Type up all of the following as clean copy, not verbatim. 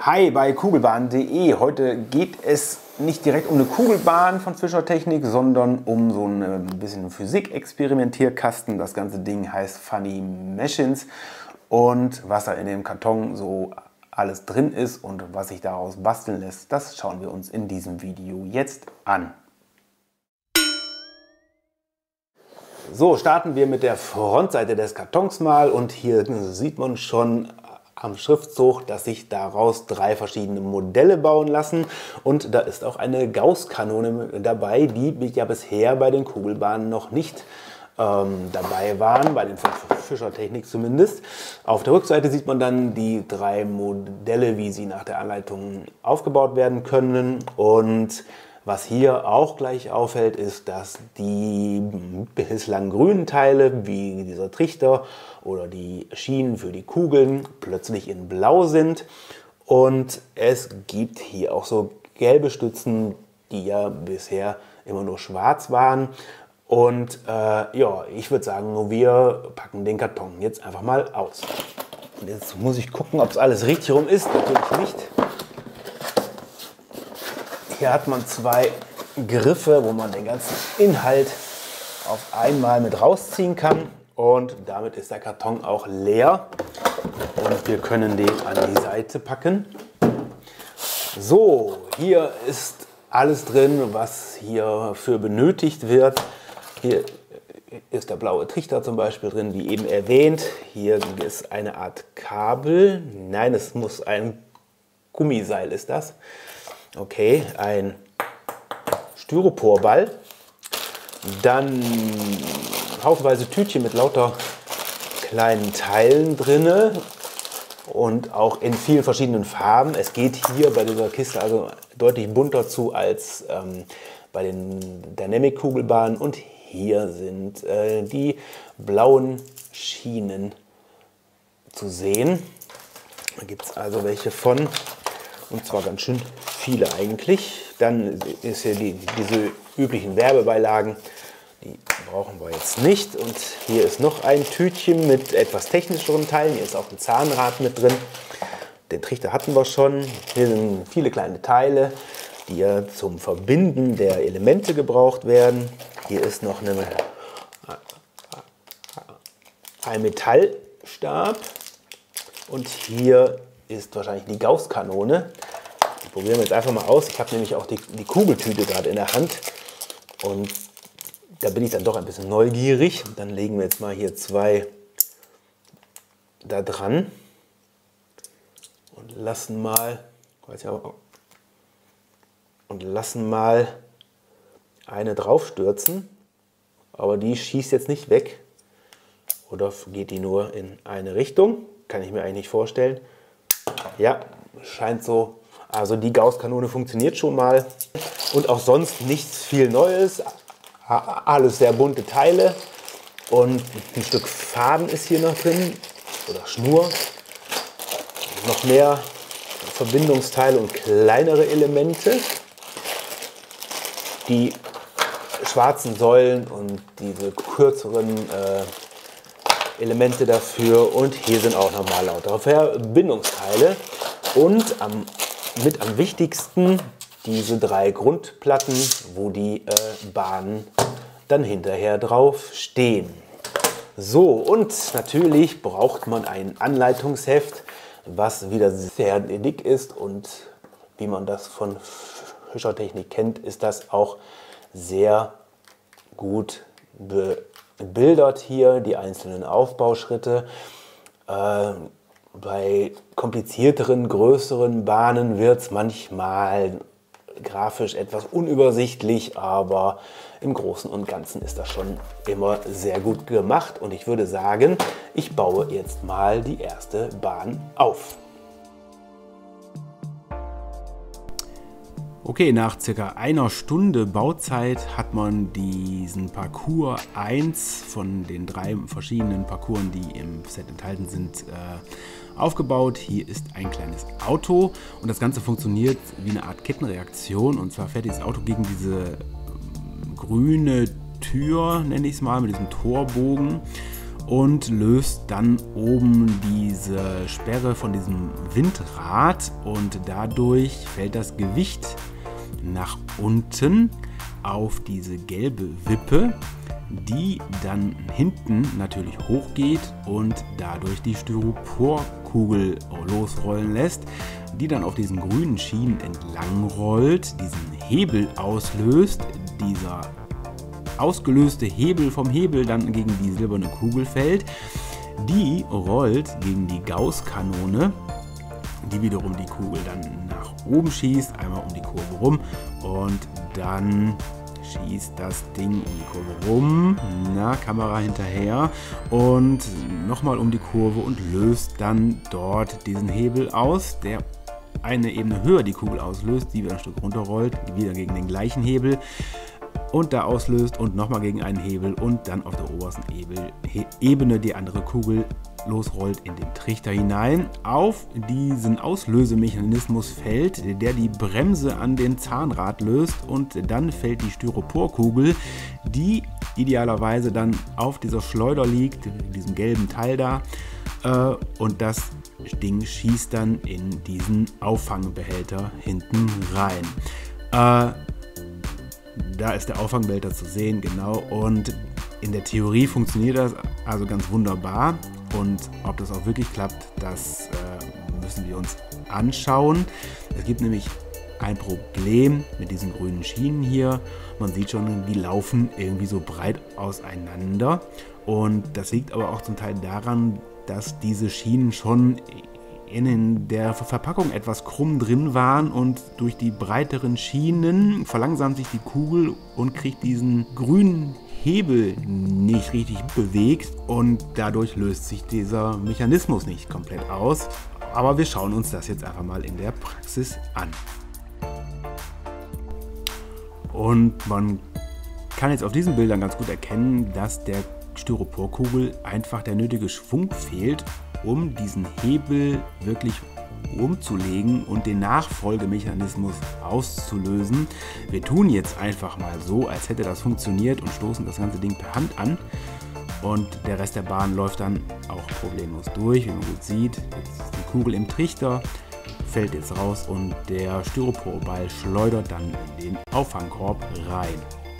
Hi bei kugelbahn.de. Heute geht es nicht direkt um eine Kugelbahn von Fischer Technik, sondern um so ein bisschen Physik-Experimentierkasten. Das ganze Ding heißt Funny Machines. Und was da in dem Karton so alles drin ist und was sich daraus basteln lässt, das schauen wir uns in diesem Video jetzt an. So, starten wir mit der Frontseite des Kartons mal und hier sieht man schon am Schriftzug, dass sich daraus 3 verschiedene Modelle bauen lassen, und da ist auch eine Gaußkanone dabei, die ja bisher bei den Kugelbahnen noch nicht dabei waren, bei den von Fischer Technik zumindest. Auf der Rückseite sieht man dann die 3 Modelle, wie sie nach der Anleitung aufgebaut werden können, und was hier auch gleich auffällt, ist, dass die bislang grünen Teile, wie dieser Trichter oder die Schienen für die Kugeln, plötzlich in Blau sind. Und es gibt hier auch so gelbe Stützen, die ja bisher immer nur schwarz waren. Und ja, ich würde sagen, wir packen den Karton jetzt einfach mal aus. Und jetzt muss ich gucken, ob es alles richtig rum ist. Natürlich nicht. Hier hat man 2 Griffe, wo man den ganzen Inhalt auf einmal mit rausziehen kann, und damit ist der Karton auch leer und wir können den an die Seite packen. So, hier ist alles drin, was hierfür benötigt wird. Hier ist der blaue Trichter zum Beispiel drin, wie eben erwähnt. Hier ist eine Art Kabel. Nein, es muss ein Gummiseil ist das. Okay, ein Styroporball, dann haufenweise Tütchen mit lauter kleinen Teilen drin und auch in vielen verschiedenen Farben. Es geht hier bei dieser Kiste also deutlich bunter zu als bei den Dynamic-Kugelbahnen, und hier sind die blauen Schienen zu sehen. Da gibt es also welche von, und zwar ganz schön viele eigentlich. Dann ist hier diese üblichen Werbebeilagen, die brauchen wir jetzt nicht. Und hier ist noch ein Tütchen mit etwas technischeren Teilen. Hier ist auch ein Zahnrad mit drin. Den Trichter hatten wir schon. Hier sind viele kleine Teile, die ja zum Verbinden der Elemente gebraucht werden. Hier ist noch ein Metallstab, und hier ist wahrscheinlich die Gaußkanone. Die probieren wir jetzt einfach mal aus. Ich habe nämlich auch die Kugeltüte gerade in der Hand, und da bin ich dann doch ein bisschen neugierig. Dann legen wir jetzt mal hier 2 da dran und lassen mal eine draufstürzen. Aber die schießt jetzt nicht weg. Oder geht die nur in eine Richtung? Kann ich mir eigentlich nicht vorstellen. Ja, scheint so. Also die Gaußkanone funktioniert schon mal. Und auch sonst nichts viel Neues. Alles sehr bunte Teile. Und ein Stück Faden ist hier noch drin. Oder Schnur. Noch mehr Verbindungsteile und kleinere Elemente. Die schwarzen Säulen und diese kürzeren Elemente dafür. Und hier sind auch nochmal lauter Verbindungsteile. Und mit am wichtigsten diese 3 Grundplatten, wo die Bahnen dann hinterher drauf stehen. So, und natürlich braucht man ein Anleitungsheft, was wieder sehr dick ist, und wie man das von Fischer Technik kennt, ist das auch sehr gut bebildert hier, die einzelnen Aufbauschritte. Bei komplizierteren, größeren Bahnen wird es manchmal grafisch etwas unübersichtlich, aber im Großen und Ganzen ist das schon immer sehr gut gemacht, und ich würde sagen, ich baue jetzt mal die erste Bahn auf. Okay, nach circa einer Stunde Bauzeit hat man diesen Parcours 1 von den 3 verschiedenen Parcours, die im Set enthalten sind, aufgebaut. Hier ist ein kleines Auto, und das Ganze funktioniert wie eine Art Kettenreaktion, und zwar fährt dieses Auto gegen diese grüne Tür, nenne ich es mal, mit diesem Torbogen, und löst dann oben diese Sperre von diesem Windrad und dadurch fällt das Gewicht nach unten auf diese gelbe Wippe, die dann hinten natürlich hochgeht und dadurch die Styroporkugel losrollen lässt, die dann auf diesen grünen Schienen entlang rollt, diesen Hebel auslöst, dieser ausgelöste Hebel vom Hebel dann gegen die silberne Kugel fällt, die rollt gegen die Gaußkanone, die wiederum die Kugel dann nach oben schießt, einmal um die Kurve rum und dann schießt das Ding um die Kurve rum, Kamera hinterher und nochmal um die Kurve und löst dann dort diesen Hebel aus, der eine Ebene höher die Kugel auslöst, die wieder ein Stück runterrollt, wieder gegen den gleichen Hebel und da auslöst und nochmal gegen einen Hebel und dann auf der obersten Ebene die andere Kugel losrollt in den Trichter hinein. Auf diesen Auslösemechanismus fällt, der die Bremse an den Zahnrad löst und dann fällt die Styroporkugel, die idealerweise dann auf dieser Schleuder liegt, diesem gelben Teil da, und das Ding schießt dann in diesen Auffangbehälter hinten rein. Da ist der Auffangbehälter zu sehen, genau, und in der Theorie funktioniert das also ganz wunderbar und ob das auch wirklich klappt, das müssen wir uns anschauen. Es gibt nämlich ein Problem mit diesen grünen Schienen hier. Man sieht schon, die laufen irgendwie so breit auseinander und das liegt aber auch zum Teil daran, dass diese Schienen schon in der Verpackung etwas krumm drin waren und durch die breiteren Schienen verlangsamt sich die Kugel und kriegt diesen grünen Hebel nicht richtig bewegt und dadurch löst sich dieser Mechanismus nicht komplett aus. Aber wir schauen uns das jetzt einfach mal in der Praxis an. Und man kann jetzt auf diesen Bildern ganz gut erkennen, dass der Styroporkugel einfach der nötige Schwung fehlt, um diesen Hebel wirklich umzulegen und den Nachfolgemechanismus auszulösen. Wir tun jetzt einfach mal so, als hätte das funktioniert und stoßen das ganze Ding per Hand an und der Rest der Bahn läuft dann auch problemlos durch, wie man gut sieht. Jetzt ist die Kugel im Trichter, fällt jetzt raus und der Styroporball schleudert dann in den Auffangkorb rein.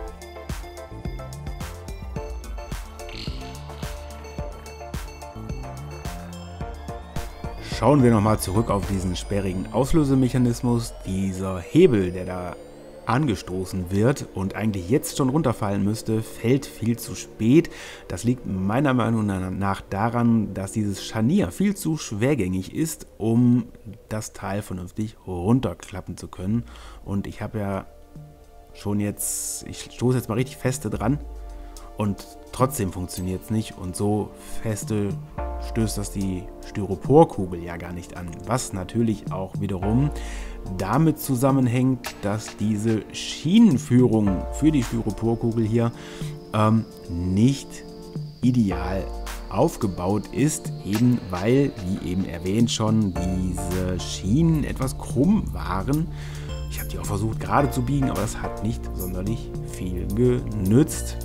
Schauen wir nochmal zurück auf diesen sperrigen Auslösemechanismus. Dieser Hebel, der da angestoßen wird und eigentlich jetzt schon runterfallen müsste, fällt viel zu spät. Das liegt meiner Meinung nach daran, dass dieses Scharnier viel zu schwergängig ist, um das Teil vernünftig runterklappen zu können. Und ich habe ja schon jetzt, ich stoße jetzt mal richtig feste dran und trotzdem funktioniert es nicht und so feste stößt das die Styroporkugel ja gar nicht an, was natürlich auch wiederum damit zusammenhängt, dass diese Schienenführung für die Styroporkugel hier nicht ideal aufgebaut ist, eben weil, wie eben erwähnt schon, diese Schienen etwas krumm waren. Ich habe die auch versucht gerade zu biegen, aber das hat nicht sonderlich viel genützt.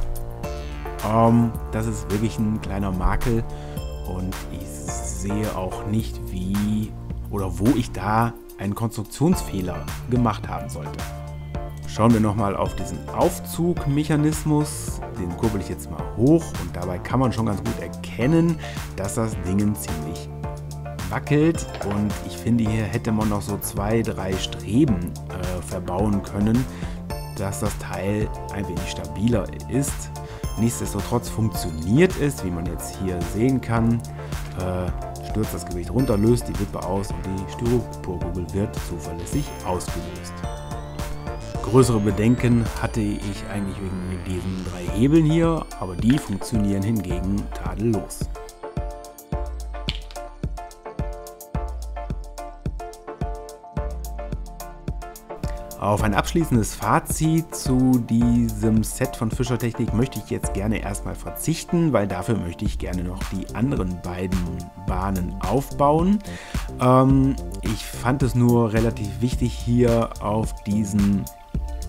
Das ist wirklich ein kleiner Makel. Und ich sehe auch nicht, wie oder wo ich da einen Konstruktionsfehler gemacht haben sollte. Schauen wir nochmal auf diesen Aufzugmechanismus. Den kurbel ich jetzt mal hoch und dabei kann man schon ganz gut erkennen, dass das Ding ziemlich wackelt. Und ich finde, hier hätte man noch so 2, 3 Streben verbauen können, dass das Teil ein wenig stabiler ist. Nichtsdestotrotz funktioniert es, wie man jetzt hier sehen kann. Stürzt das Gewicht runter, löst die Wippe aus und die Styroporkugel wird zuverlässig ausgelöst. Größere Bedenken hatte ich eigentlich wegen diesen 3 Hebeln hier, aber die funktionieren hingegen tadellos. Auf ein abschließendes Fazit zu diesem Set von Fischer Technik möchte ich jetzt gerne erstmal verzichten, weil dafür möchte ich gerne noch die anderen beiden Bahnen aufbauen. Ich fand es nur relativ wichtig, hier auf diesen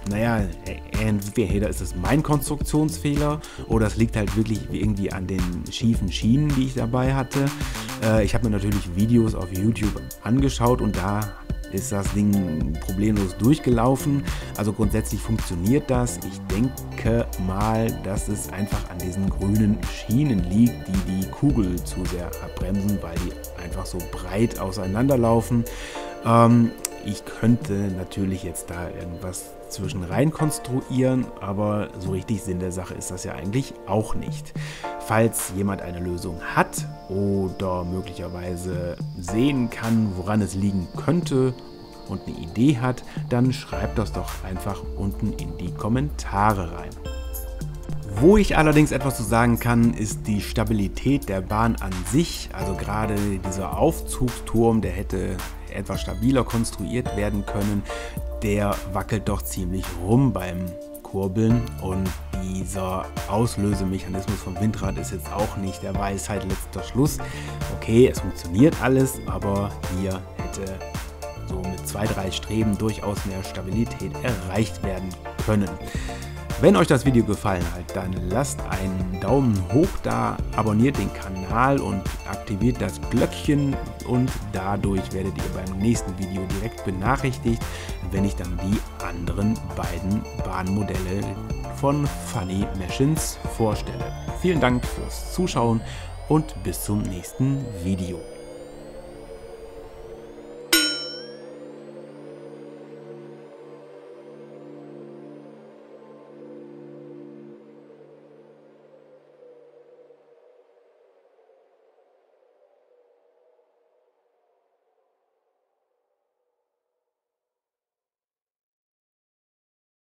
naja, entweder ist es mein Konstruktionsfehler oder es liegt halt wirklich irgendwie an den schiefen Schienen, die ich dabei hatte. Ich habe mir natürlich Videos auf YouTube angeschaut und da ist das Ding problemlos durchgelaufen. Also grundsätzlich funktioniert das. Ich denke mal, dass es einfach an diesen grünen Schienen liegt, die die Kugel zu sehr abbremsen, weil die einfach so breit auseinanderlaufen. Ich könnte natürlich jetzt da irgendwas zwischen rein konstruieren, aber so richtig Sinn der Sache ist das ja eigentlich auch nicht. Falls jemand eine Lösung hat oder möglicherweise sehen kann, woran es liegen könnte und eine Idee hat, dann schreibt das doch einfach unten in die Kommentare rein. Wo ich allerdings etwas zu sagen kann, ist die Stabilität der Bahn an sich. Also gerade dieser Aufzugsturm, der hätte etwas stabiler konstruiert werden können, der wackelt doch ziemlich rum beim Kurbeln und dieser Auslösemechanismus vom Windrad ist jetzt auch nicht der Weisheit letzter Schluss. Okay, es funktioniert alles, aber hier hätte so mit 2-3 Streben durchaus mehr Stabilität erreicht werden können. Wenn euch das Video gefallen hat, dann lasst einen Daumen hoch da, abonniert den Kanal und aktiviert das Glöckchen und dadurch werdet ihr beim nächsten Video direkt benachrichtigt, wenn ich dann die anderen beiden Bahnmodelle von Funny Machines vorstelle. Vielen Dank fürs Zuschauen und bis zum nächsten Video.